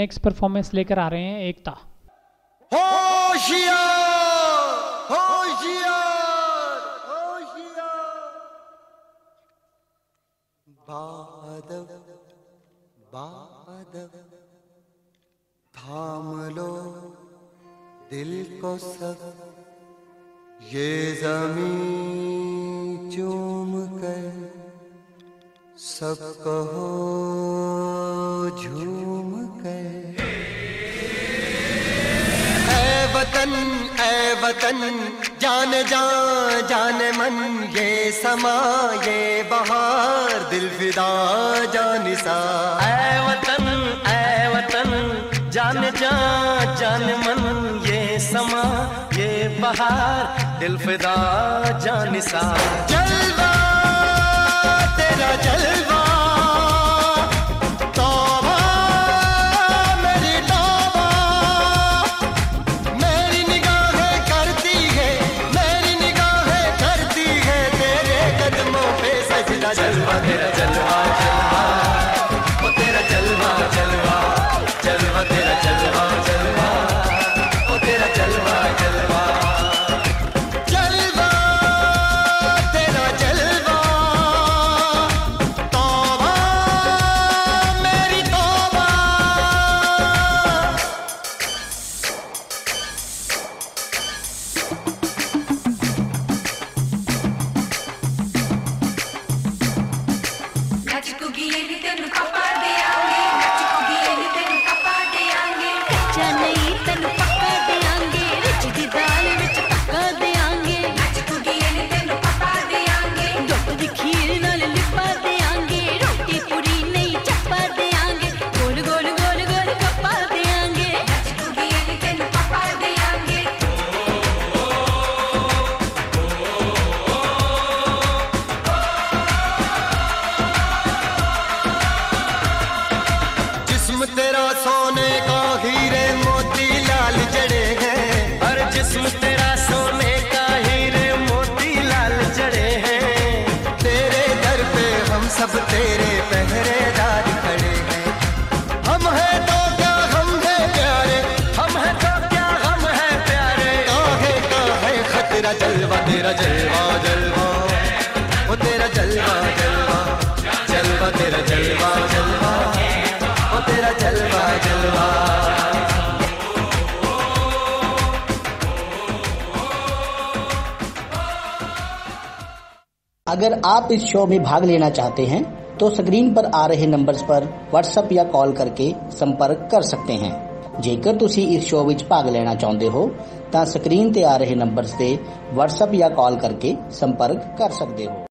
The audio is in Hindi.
नेक्स्ट परफॉर्मेंस लेकर आ रहे हैं एकता। होशियार होशियार होशियार, बादल बादल थाम लो दिल को सब, ये ज़मीं चूम कर सब कहो झूम कर। ऐ वतन जान जान जान मन, ये समा ये बहार दिल फिदा जानिसा। ऐ वतन जान जान जान मन, ये समा ये बहार दिल फिदा जानिसा। जलवा तेरा जलवा, तौबा मेरी तौबा, मेरी निगाहें करती है, मेरी निगाहें करती है तेरे कदमों पे सजदा। जलवा तेरा जलवा जलवा, वो तेरा जलवा जलवा, जलवा तेरा जलवा जलवा, वो तेरा जलवा जलवा। जलवा तेरा जलवा, तौबा मेरी तौबा। तेरा सोने का हीरे मोती लाल जड़े हैं, और जिस्म तेरा सोने का हीरे मोती लाल जड़े हैं। तेरे दर पे हम सब तेरे पहरेदार खड़े हैं। हम हैं तो क्या हम हैं प्यारे, हम हैं तो क्या हम हैं प्यारे, काहे काहे खतरा। जलवा तेरा जलवा जलवा, वो तेरा जलवा जलवा, जलवा तेरा जलवा जलवा, वो तेरा जलवा जलवा। अगर आप इस शो में भाग लेना चाहते हैं तो स्क्रीन पर आ रहे नंबर्स पर व्हाट्सएप या कॉल करके संपर्क कर सकते हैं। ਜੇਕਰ ਤੁਸੀਂ ਇਸ ਸ਼ੋਅ ਵਿੱਚ ਭਾਗ ਲੈਣਾ ਚਾਹੁੰਦੇ ਹੋ ਤਾਂ ਸਕਰੀਨ ਤੇ ਆ ਰਹੇ ਨੰਬਰਸ ਤੇ WhatsApp ਜਾਂ ਕਾਲ ਕਰਕੇ ਸੰਪਰਕ ਕਰ ਸਕਦੇ ਹੋ।